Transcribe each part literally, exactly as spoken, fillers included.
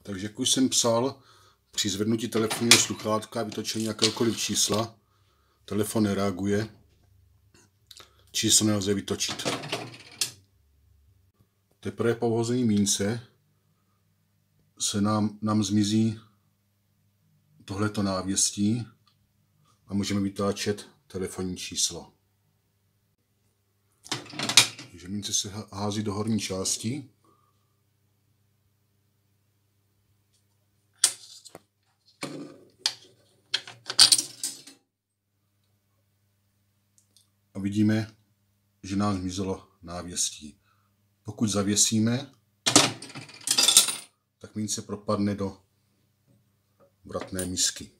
Takže jak už jsem psal, při zvednutí telefonního sluchátka a vytočení jakéhokoliv čísla telefon nereaguje, číslo nelze vytočit. Teprve po vhození mince se nám, nám zmizí tohleto návěstí a můžeme vytáčet telefonní číslo. Takže mince se hází do horní části. A vidíme, že nám zmizelo návěstí. Pokud zavěsíme, tak mince propadne do vratné misky.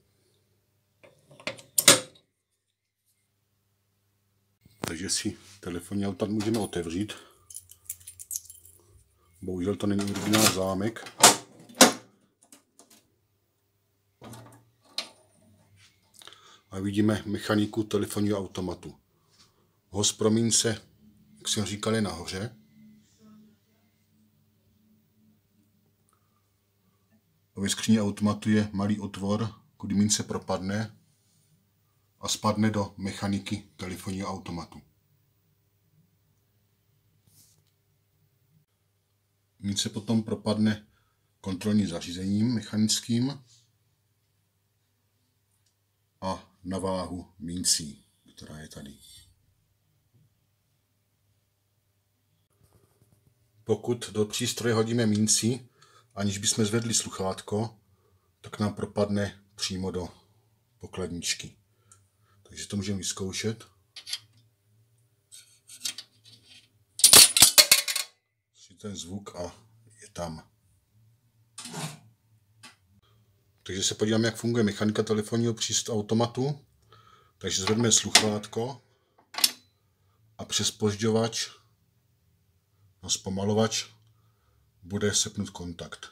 Takže si telefonní automat můžeme otevřít. Bohužel to není originální zámek. A vidíme mechaniku telefonního automatu. Host pro mince, jak jsem říkal, je nahoře. Ve skříni automatu je malý otvor, kudy mince propadne a spadne do mechaniky telefonního automatu. Mince potom propadne kontrolním zařízením mechanickým a na váhu mincí, která je tady. Pokud do přístroje hodíme minci, aniž bychom zvedli sluchátko, tak nám propadne přímo do pokladničky. Takže to můžeme vyzkoušet. Ten zvuk a je tam. Takže se podíváme, jak funguje mechanika telefonního přístroje automatu. Takže zvedneme sluchátko a přes zpožďovač, no zpomalovač, bude sepnut kontakt.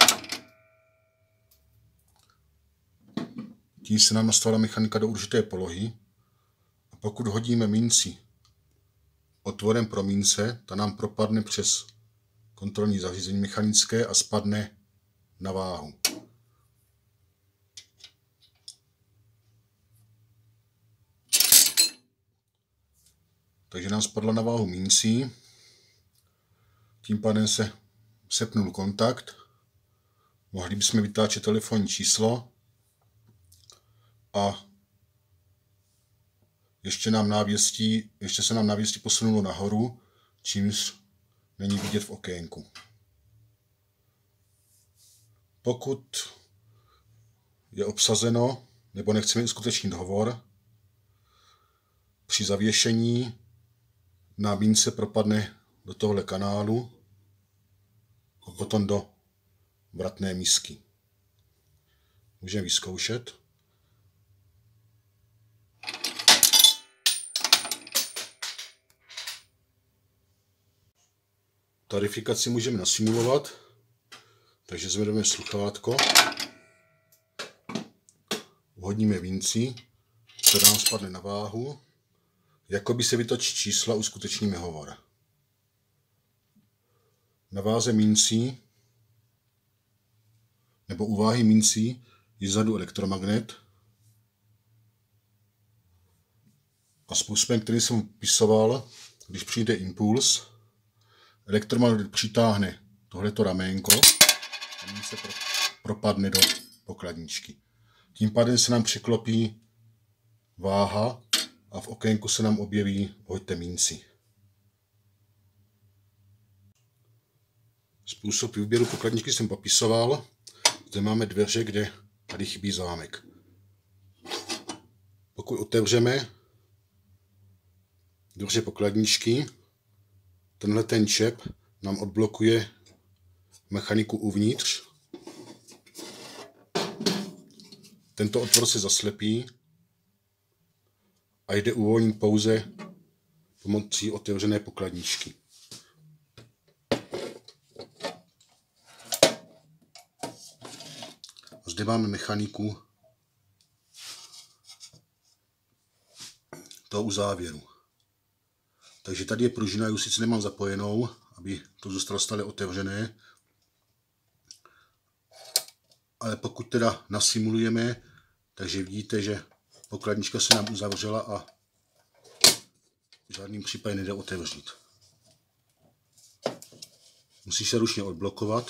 Tím se nám nastavila mechanika do určité polohy a pokud hodíme minci otvorem pro mince, ta nám propadne přes kontrolní zařízení mechanické a spadne na váhu. Takže nám spadla na váhu mincí, tím pádem se sepnul kontakt, mohli bychom vytáčet telefonní číslo a ještě, nám návěstí, ještě se nám návěstí posunulo nahoru, čímž není vidět v okénku. Pokud je obsazeno nebo nechceme uskutečnit hovor, při zavěšení nám mince propadne do tohle kanálu a potom do vratné misky. Můžeme vyzkoušet. Tarifikaci můžeme nasimulovat, takže zvedeme sluchátko, vhodíme minci, která nám spadne na váhu, jako by se vytočí čísla, uskutečníme hovor. Na váze mincí nebo u váhy mincí je vzadu elektromagnet a způsobem, který jsem popisoval, když přijde impuls, elektromagnet přitáhne tohleto raménko a mince propadne do pokladničky. Tím pádem se nám překlopí váha a v okénku se nám objeví hoďte minci. Způsob výběru pokladničky jsem popisoval. Zde máme dveře, kde tady chybí zámek. Pokud otevřeme dveře pokladničky, tenhle ten čep nám odblokuje mechaniku uvnitř. Tento otvor se zaslepí a jde uvolnit pouze pomocí otevřené pokladničky. A zde máme mechaniku toho uzávěru. Takže tady je pružina, ji sice nemám zapojenou, aby to zůstalo stále otevřené, Ale pokud teda nasimulujeme, takže vidíte, že pokladnička se nám uzavřela a v žádným případě nejde otevřít. Musí se ručně odblokovat.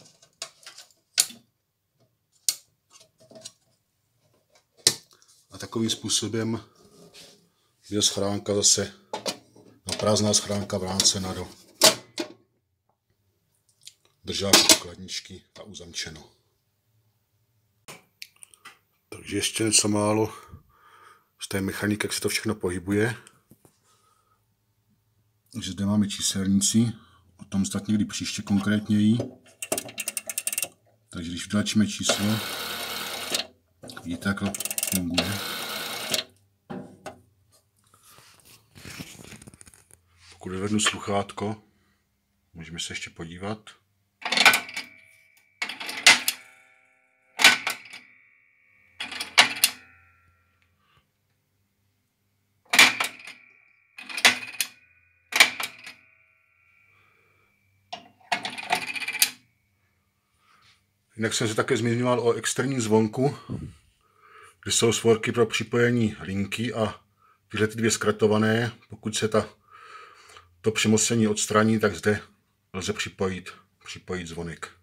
A takovým způsobem je schránka zase, no, prázdná schránka vrácena do držáku pokladničky a uzamčeno. Takže ještě něco málo z té mechaniky, jak se to všechno pohybuje. Takže zde máme číselnici, o tom snad někdy příště konkrétněji. Takže když vytlačíme číslo, vidíte, jak to funguje. Pokud vyvednu sluchátko, můžeme se ještě podívat. Jinak jsem se také zmiňoval o externím zvonku, kde jsou svorky pro připojení linky a tyhle ty dvě zkratované. Pokud se ta, to přemostění odstraní, tak zde lze připojit, připojit zvonek.